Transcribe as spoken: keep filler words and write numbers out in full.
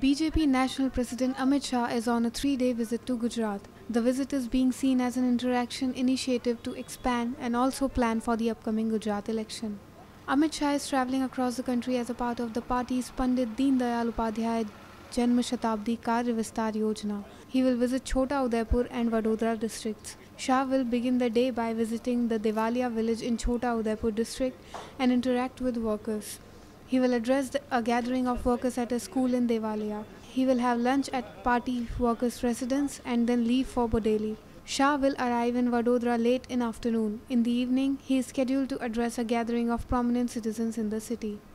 B J P National President Amit Shah is on a three-day visit to Gujarat. The visit is being seen as an interaction initiative to expand and also plan for the upcoming Gujarat election. Amit Shah is travelling across the country as a part of the party's Pandit Deen Dayal Upadhyay Janma Shatabdi Karya Vistar Yojana. He will visit Chota Udaipur and Vadodara districts. Shah will begin the day by visiting the Devalia village in Chota Udaipur district and interact with workers. He will address a gathering of workers at a school in Devalia. He will have lunch at party workers' residence and then leave for Bodeli. Shah will arrive in Vadodara late in afternoon. In the evening, he is scheduled to address a gathering of prominent citizens in the city.